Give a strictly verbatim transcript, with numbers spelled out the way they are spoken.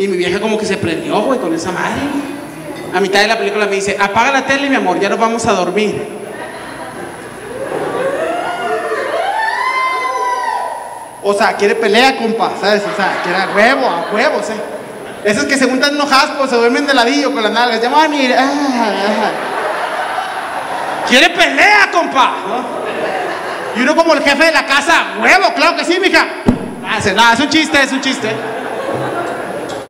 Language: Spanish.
Y mi vieja como que se prendió, güey, con esa madre. A mitad de la película me dice, apaga la tele, mi amor, ya nos vamos a dormir. O sea, quiere pelea, compa, ¿sabes? O sea, quiere a huevo, a huevos, ¿eh? Esos que se juntan enojados, pues se duermen de ladillo con las nalgas. Ya van a ir. Ah, ah. Quiere pelea, compa, ¿no? Y uno como el jefe de la casa, huevo, claro que sí, mija. Ah, no, es un chiste, es un chiste.